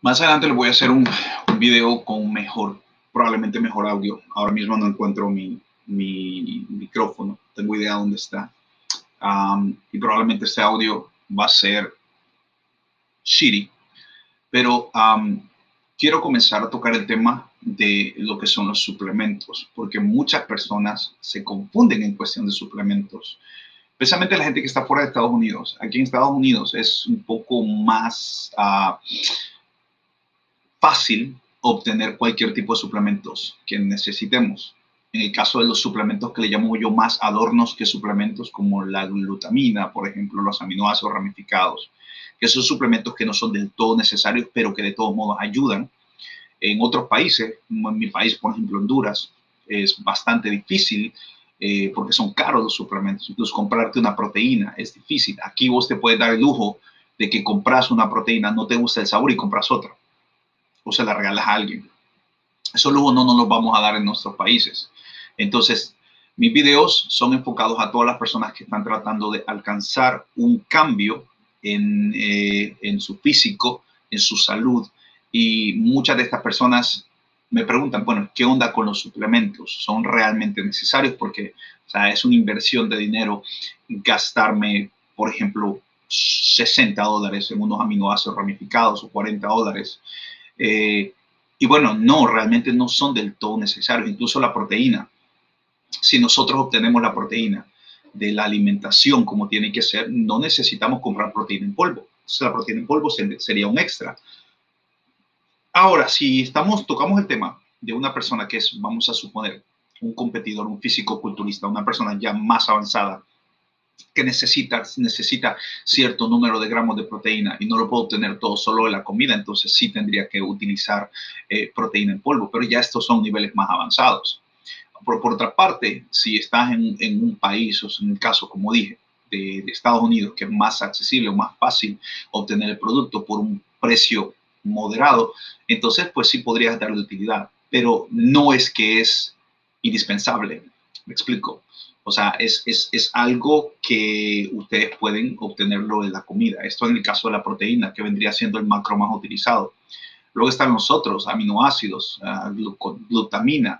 Más adelante les voy a hacer un video con probablemente mejor audio. Ahora mismo no encuentro mi micrófono. Tengo idea dónde está. Y probablemente este audio va a ser shitty. Pero quiero comenzar a tocar el tema de lo que son los suplementos, porque muchas personas se confunden en cuestión de suplementos. Especialmente la gente que está fuera de Estados Unidos. Aquí en Estados Unidos es un poco más fácil obtener cualquier tipo de suplementos que necesitemos. En el caso de los suplementos que le llamo yo más adornos que suplementos, como la glutamina, por ejemplo, los aminoácidos ramificados, que son suplementos que no son del todo necesarios, pero que de todos modos ayudan. En otros países, como en mi país, por ejemplo, Honduras, es bastante difícil porque son caros los suplementos. Incluso comprarte una proteína es difícil. Aquí vos te puedes dar el lujo de que compras una proteína, no te gusta el sabor y compras otra, o se la regalas a alguien. Eso luego no nos lo vamos a dar en nuestros países. Entonces, mis videos son enfocados a todas las personas que están tratando de alcanzar un cambio en su físico, en su salud. Y muchas de estas personas me preguntan, bueno, ¿qué onda con los suplementos? ¿Son realmente necesarios? Porque es una inversión de dinero gastarme, por ejemplo, $60 en unos aminoácidos ramificados o $40. Y bueno, no, realmente no son del todo necesarios. Incluso la proteína, si nosotros obtenemos la proteína de la alimentación como tiene que ser, no necesitamos comprar proteína en polvo. Entonces, la proteína en polvo sería un extra. Ahora, si tocamos el tema de una persona que es, vamos a suponer, un competidor, un físico-culturista, una persona ya más avanzada, que necesita cierto número de gramos de proteína y no lo puedo obtener todo solo de la comida, entonces sí tendría que utilizar proteína en polvo, pero ya estos son niveles más avanzados. Por otra parte, si estás en un país, o en el caso, como dije, de Estados Unidos, que es más accesible o más fácil obtener el producto por un precio moderado, entonces pues sí podrías darle utilidad, pero no es que es indispensable. Me explico. O sea, es algo que ustedes pueden obtenerlo de la comida. Esto en el caso de la proteína, que vendría siendo el macro más utilizado. Luego están los otros aminoácidos, glutamina,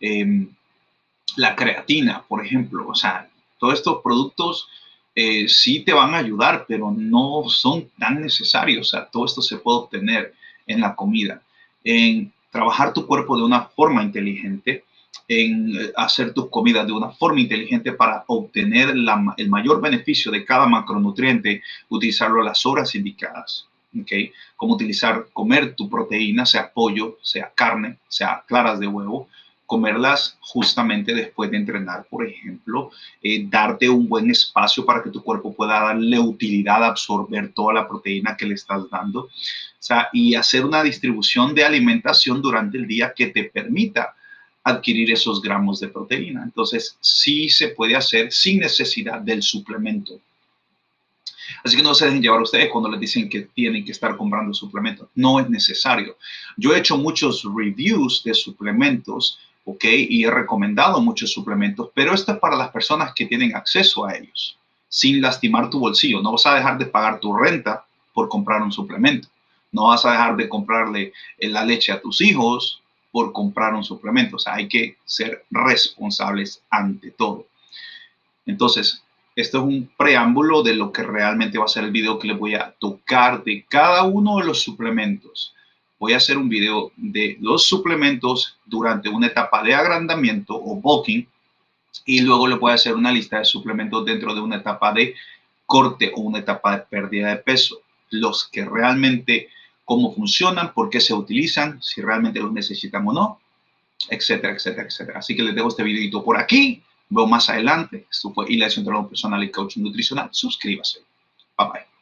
la creatina, por ejemplo. O sea, todos estos productos sí te van a ayudar, pero no son tan necesarios. O sea, todo esto se puede obtener en la comida. En trabajar tu cuerpo de una forma inteligente, en hacer tus comidas de una forma inteligente para obtener el mayor beneficio de cada macronutriente, utilizarlo a las horas indicadas. ¿Okay? Como comer tu proteína, sea pollo, sea carne, sea claras de huevo, comerlas justamente después de entrenar, por ejemplo, darte un buen espacio para que tu cuerpo pueda darle utilidad a absorber toda la proteína que le estás dando, o sea, y hacer una distribución de alimentación durante el día que te permita adquirir esos gramos de proteína. Entonces, sí se puede hacer sin necesidad del suplemento. Así que no se dejen llevar ustedes cuando les dicen que tienen que estar comprando suplementos. No es necesario. Yo he hecho muchos reviews de suplementos, ¿ok? Y he recomendado muchos suplementos, pero esto es para las personas que tienen acceso a ellos, sin lastimar tu bolsillo. No vas a dejar de pagar tu renta por comprar un suplemento. No vas a dejar de comprarle la leche a tus hijos por comprar un suplemento. O sea, hay que ser responsables ante todo. Entonces, esto es un preámbulo de lo que realmente va a ser el video que les voy a tocar de cada uno de los suplementos. Voy a hacer un video de los suplementos durante una etapa de agrandamiento o bulking y luego les voy a hacer una lista de suplementos dentro de una etapa de corte o una etapa de pérdida de peso. Los que realmente, cómo funcionan, por qué se utilizan, si realmente los necesitan o no, etcétera, etcétera, etcétera. Así que les dejo este videito por aquí. Veo más adelante. Esto fue Ilacio Entrenador Personal y Coaching Nutricional. Suscríbase. Bye bye.